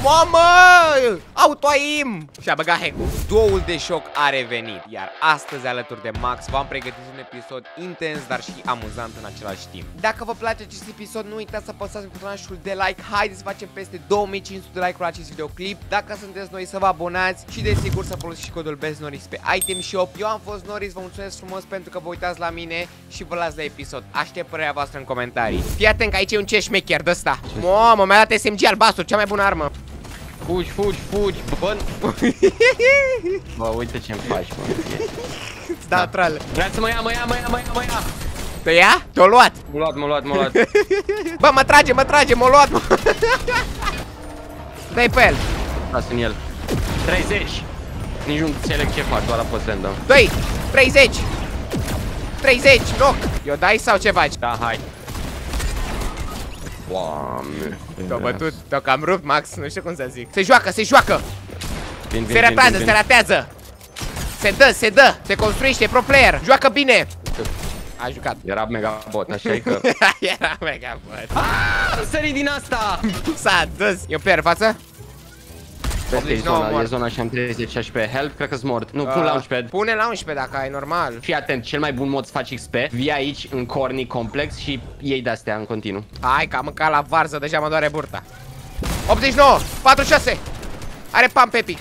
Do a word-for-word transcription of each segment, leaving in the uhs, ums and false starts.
Mamă! Auto-aim! Și-a băgat hack-ul. Duoul de șoc a revenit, iar astăzi alături de Max v-am pregătit un episod intens, dar și amuzant în același timp. Dacă vă place acest episod, nu uitați să apăsați butonul de like. Haideți să facem peste două mii cinci sute de like-uri la acest videoclip. Dacă sunteți noi, să vă abonați și desigur să folosiți și codul BestNoris pe Item Shop. Eu am fost Noris, vă mulțumesc frumos pentru că vă uitați la mine și vă las la episod. Aștept părerea voastră în comentarii. Fii atent că aici e un ce șmecher de ăsta. Mamă, mi-a dat S M G albastru, cea mai bună armă. Fugi, fugi, fugi, bă. Bă, uite ce-mi faci, mă. Da, da. Trală. Vreau să mă ia, mă ia, mă ia, mă ia, mă ia. Te ia? Te-o luat. M-a luat, m-a luat, m-a luat. Bă, mă trage, mă trage, m-a luat, mă. Dă-i pe el. Las în el. treizeci. Nici nu înțeleg ce fac, doar apăs random. Dă-i, treizeci. treizeci, knock. Eu dai sau ce faci? Da, hai. Doamne. Te-o bătut, te-o cam rupt, Max, nu știu cum să zic. Se joacă, se joacă. Vin, vin, se ratează, vin, vin, se ratează. Se dă, se dă, se construiește, pro player. Joacă bine. A jucat. Era mega bot, așa e că... Era mega bot. Aaaa, sări din asta. S-a dus. E un player în față? Vezi că e zona, e zona și am treizeci H P. Help, cred că-s mort. Nu, pun launchpad. Pune launchpad dacă ai, normal. Fii atent, cel mai bun mod să faci X P. Vii aici, în corny complex și iei de-astea în continuu. Hai că am mâncat la varză, deja mă doare burta. optzeci și nouă, patruzeci și șase. Are pump epic.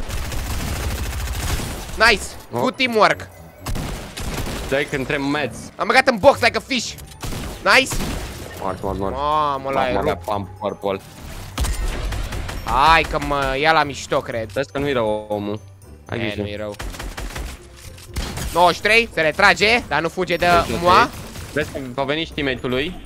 Nice, oh. Good teamwork. Dai că între meds. Am băgat în box like a fish. Nice. Mort, mort, mort. Mamă, la e rup. Pump purple. Hai că mă ia la mișto, cred. Vezi că nu-i rău omul. Hai grijă. Nu-i rău. nouăzeci și trei, se retrage, dar nu fuge de moa. Vezi că va veni și teammate-ul lui.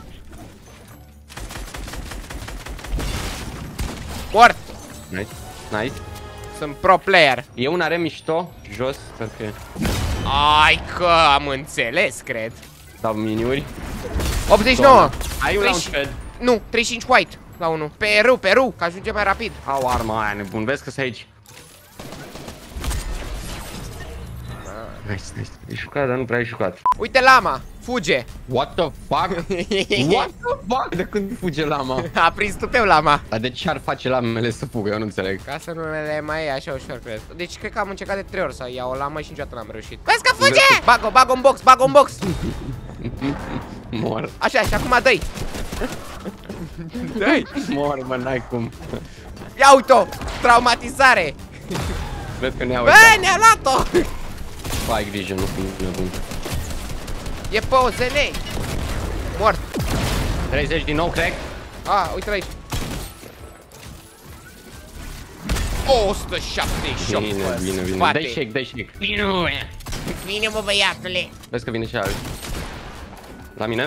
Mort. Nice, nice. Sunt pro player. E un are mișto, jos, cred că e. Ai că am înțeles, cred. Dau miniuri. optzeci și nouă. Ai un launchpad. Nu, treizeci și cinci white. La unu. Peru, Peru, că ajunge mai rapid. Au arma aia nebun, vezi că sunt aici. Nice, nice. E jucat, dar nu prea e jucat. Uite lama, fuge. What the fuck? What the fuck? De când fuge lama? A prins tu tău lama. Dar de ce ar face lamele să fugă? Eu nu înțeleg. Ca să nu le mai e așa ușor, cred. Deci cred că am încercat de trei ori să iau o lamă și niciodată n-am reușit. Vezi că fuge! Bag-o, bag-o în box, bag-o în box. Mor. Așa, și acum dă-i. Dă-i. Mor, mă, n-ai cum. Ia uite-o, traumatizare. Cred că ne-au Bă, ne-a luat-o. Ai grijă, nu fi nebun. E pe O Z L. Mort. treizeci din nou, crack. A, uite-l aici. o sută șaptezeci și opt. Bine, bine, bine. Dai shake, dai shake. Bine, bine, mă, băiatule. Vezi că vine și alții. La mine.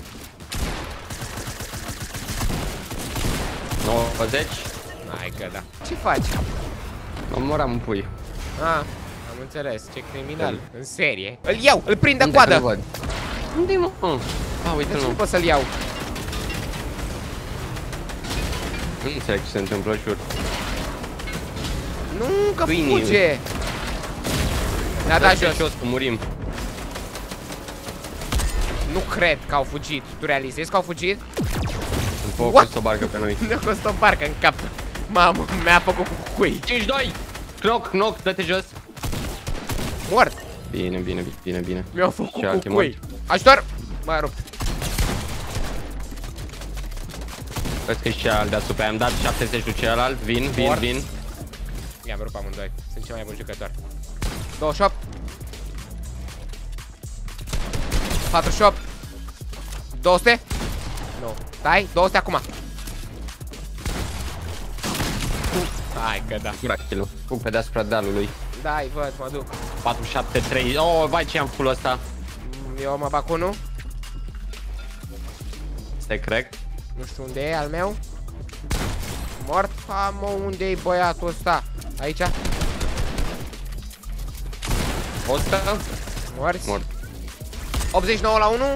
nouăzeci. Hai că da. Ce faci? Mă moram în pui. Ah, am înțeles. Ce criminal. În serie. Îl iau, îl prind în coadă. Unde-i, mă? Ah, uite-l, nu mă. pot să-l iau. Nu înțeleg ce se întâmplă, jur. Nu, că fuge. Ne-a dat jos. Jos, că murim. Nu cred că au fugit. Tu realizezi că au fugit? Îmi fă o cost o barcă pe noi. Ne-a cost o barcă în cap. Mamă, mi-a făcut cu cui. cinci doi. Knock, knock, dă-te jos. Mort. Bine, bine, bine, bine. Mi-a făcut cu cui. Ajutor. M-a rupt. Vezi că e și celălalt deasupra. Am dat șaptezeci lui celălalt. Vin, vin, vin. I-am rupt amândoi. Sunt cel mai bun jucător. douăzeci și opt. patruzeci și opt. două sute. Nu. Stai, două sute acum. Hai că da. Curachilu. Fug pe deasupra dealului. Da, văd, mă duc. patru șapte trei. Oh, vai ce am full ăsta. Eu mă bag unul. Stai crack. Nu știu unde e al meu. Mort. Ha, mă, unde e băiatul ăsta? Aici. o sută. Morți. Mort. optzeci și nouă la unu.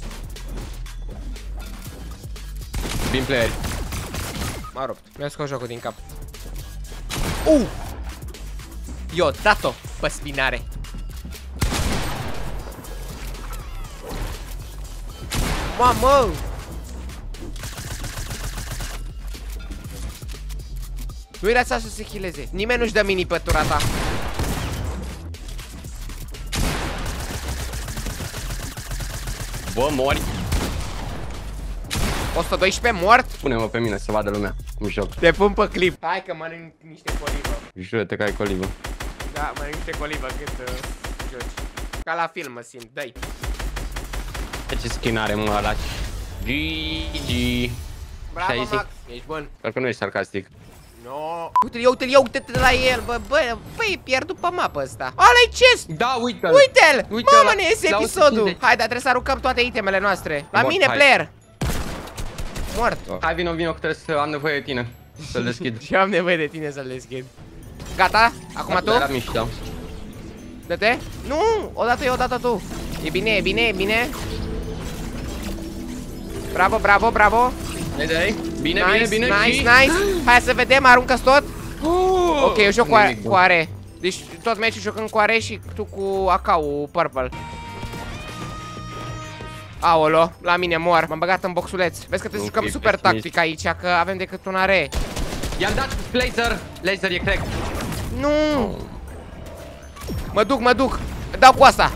Vin player. M-a rupt. Mi-a scos jocul din cap. Uh! Eu dat-o pe spinare. Mamă! Nu-i lăsa să se healeze. Nimeni nu-și dă mini pe tura ta. Bă, mori. o sută doisprezece mort. Pune-mă pe mine să vadă lumea cum joc. Te pun pe clip. Hai că mănânc niște colivă. Jură-te că ai colivă. Da, mănânc niște colivă cât uh, joci. Ca la film mă simt, dai. Ce skin are mă ăla? G G. Bravo, Max. Ești bun. Sper că nu ești sarcastic. No. Uite-l, ia uite-l, ia uite-te la el, bă, bă, bă, e pierdut pe mapă ăsta. Ăla-i chest! Da, uite-l! Uite-l! Uite Mamă, la- ne iese la episodul! o sută cincizeci. Hai, dar trebuie să aruncăm toate itemele noastre. La Mort, mine, hai. player! Mort. Hai, vino, vino, că trebuie să am nevoie de tine. Să-l deschid. Și am nevoie de tine să-l deschid. Gata? Acum tu? Era mișto. Dă-te? Nu! Odată eu, odată tu. E bine, e bine, e bine. Bravo, bravo, bravo. Vede? Bine, Nice, bine, bine nice, și... nice. Hai să vedem, aruncă-ți tot. Oh! Ok, eu joc cu, are, Nimic cu bun. are. Deci tot meciul jocând cu are și tu cu A K-ul purple. Aolo, la mine mor. M-am băgat în boxuleț. Vezi că trebuie să Nu jucăm fii super pesimist. tactic aici, că avem decât un are. I-am dat laser. Laser e crack. Nu! Mă duc, mă duc. Dau cu asta.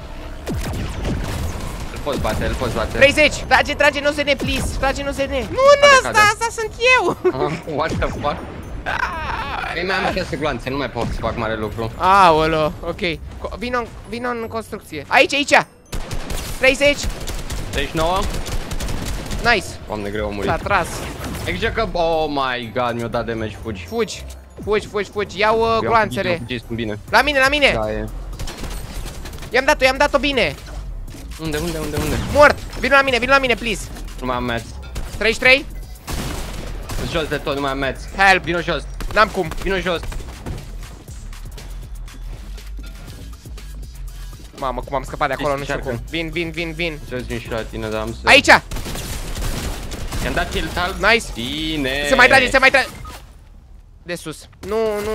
Îl poți bate, îl poți bate. treizeci. Trage, trage, nu se ne, please. Trage, nu se ne. Nu în Cade, asta, cade. asta sunt eu. Ah, what the fuck? Ei, mai am șase gloanțe, nu mai pot să fac mare lucru. Aolo, ok. Co- Vino, vino în construcție. Aici, aici. treizeci. treizeci și nouă. Nice. Doamne, greu a murit. S-a tras. Exact că, oh my god, mi-a dat damage, fugi. Fugi. Fugi, fugi, fugi. Iau uh, Eu am gloanțele. fugit, eu am fugit, sunt bine. La mine, la mine. Da, e. I-am dat-o, i-am dat-o bine. Unde, unde, unde, unde? Mort. Vino la mine, vino la mine, please. Nu mai am mats. treizeci și trei. Jos de tot, nu mai am mats. Help. Vino jos, N-am cum. vino jos. Mamă, cum am scăpat de acolo, nu știu Încearcă. cum. Vin, vin, vin, vin. Jos vin și la tine, dar am să... Aici. I-am dat kill tal. Nice. Bine. Se mai trage, se mai trage. De sus. Nu, nu.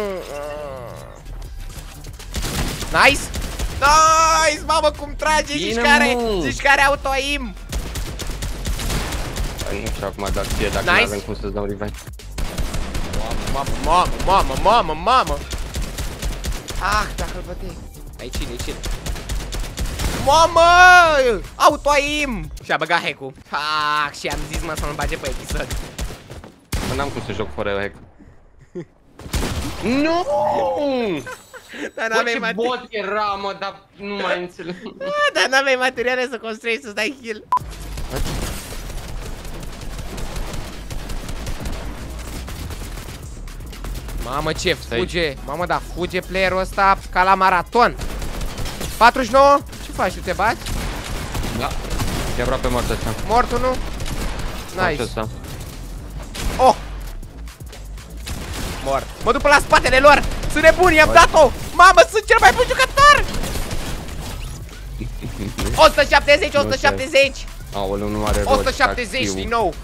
Nice. Nice, mamă, cum trage. Zici Bine, care, mă. zici care auto-aim. Nu știu acum dacă fie, dacă Nice. nu avem cum să-ți dau revive. Mamă, mamă, mamă, mamă, mamă. Ah, dacă îl bătei. Aici, aici. Mamă! Auto-aim! Și-a băgat hack-ul. Ah, și am zis, mă, să nu-l bage pe episod. Că n-am cum să joc fără hack. Nu! Dar Bă, n-aveai ce mate- bot era, mă, dar nu mai înțeleg. Ah, dar n-aveai materiale să construiești, să dai heal. Mamă, ce fuge. Mamă, da, fuge playerul ăsta ca la maraton. patruzeci și nouă. Ce faci, tu te bați? Da. E aproape mort ăsta. Mort unul. Nice. Nice. Ăsta. Oh! Mort. Mă duc până la spatele lor. Sunt nebuni, i-am Băi. dat-o. Mamă, sunt cel mai bun jucător. o sută șaptezeci, o sută șaptezeci. Aoleu, nu are rost. o sută șaptezeci actiu. din nou.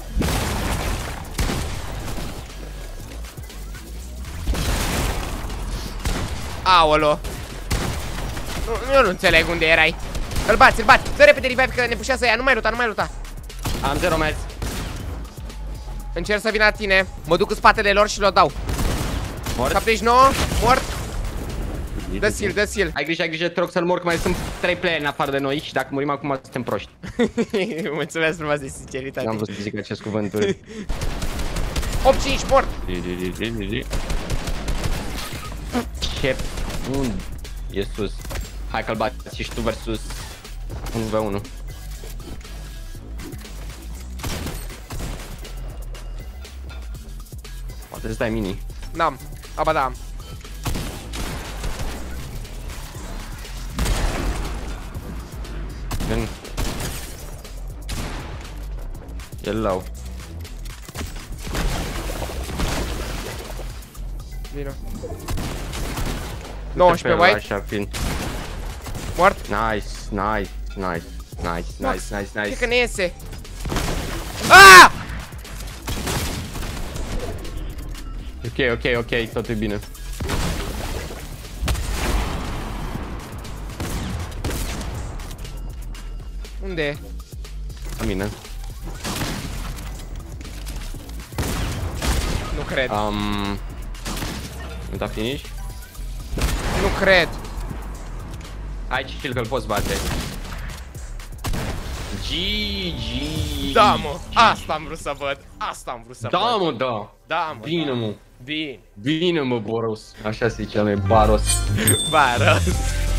Aolo. Nu, eu nu înțeleg unde erai. Îl bați, îl bați. Dă repede revive că ne pușează ea. Nu mai luta, nu mai luta. Am zero mats. Încerc să vin la tine. Mă duc în spatele lor și le dau. Mort. șaptezeci și nouă, mort. Dă seal, dă seal. Ai grijă, ai grijă, te rog să-l mor, că mai sunt trei player în afară de noi și dacă murim acum suntem proști. Mulțumesc frumos de sinceritate. N-am vrut să zic acest cuvânturi. opt cinci, mort. Ce bun. E sus. Hai că-l bați și tu versus unu v unu. Poate îți dai mini. N-am. Aba da am. Vin. E low. Vino. nouăsprezece white. Așa, fin. Mort. Nice, nice, nice, nice, nice, nice, Cred nice. că ne iese. Ah! Ok, ok, ok, totul e bine. Unde e? La mine. Nu cred. Um... Nu da finish? Nu cred. Hai chill că-l poți bate. G G. Da, mă, asta am vrut să văd. Asta am vrut să Da, văd. mă, da. Da, mă. Bine, da. mă. Bine. Bine, mă, Boros. Așa se zice, mă, Baros. Baros.